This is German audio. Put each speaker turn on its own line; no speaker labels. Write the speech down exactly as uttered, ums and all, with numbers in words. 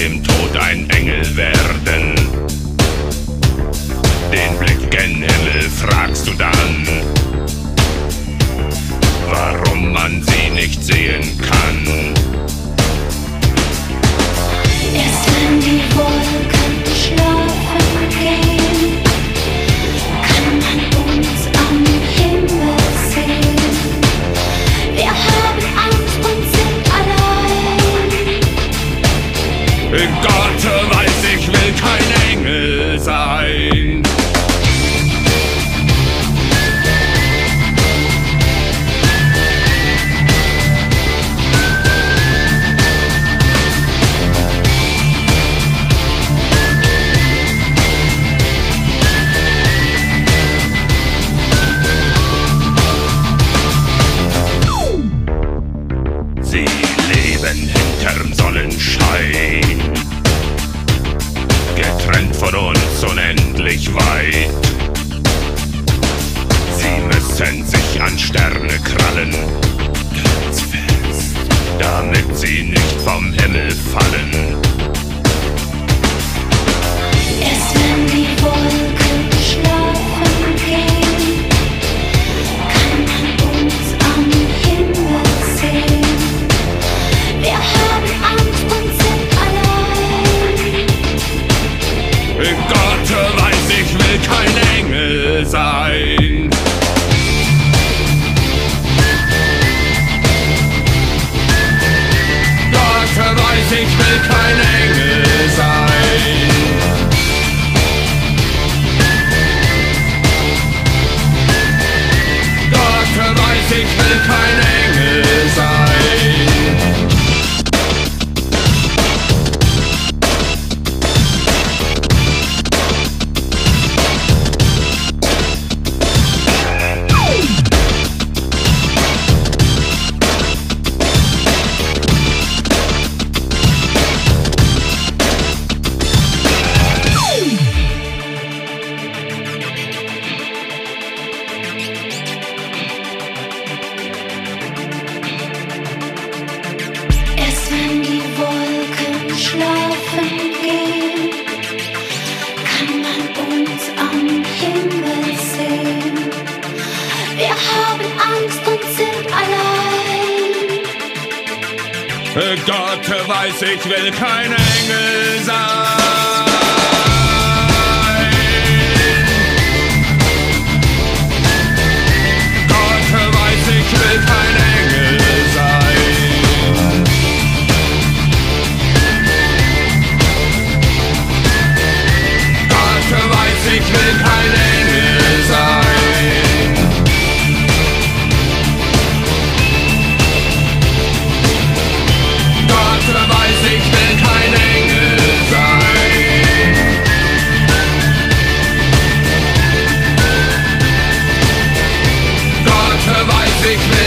dem Tod ein Engel werden. Den Blick gen Himmel fragst du dann, warum man sie nicht sehen kann.
Erst wenn die Wolken schlafen gehen, kann man uns am Himmel sehen. Wir haben Angst und sind allein.
Gott weiß, ich will kein Engel sein. Sie leben hinterm Sonnenschein, getrennt von uns unendlich weit. Sie müssen sich an Sterne krallen, ganz fest, damit sie nicht vom Himmel fallen.
Erst wenn die Wolken schlafen gehen, kann man uns am Himmel sehen. Wir haben Angst und sind allein.
Gott weiß, ich will kein Engel sein. Gott weiß, ich will kein Engel sein. Gott weiß, ich will kein Engel sein.
Erst wenn die Wolken schlafen gehen, kann man uns am Himmel sehen. Wir haben Angst und sind allein.
Gott weiß, ich will kein Engel sein. Gott weiß, ich will kein Engel sein. Gott weiß, ich will kein Engel sein. Gott weiß, ich will kein Engel sein. Gott weiß, ich will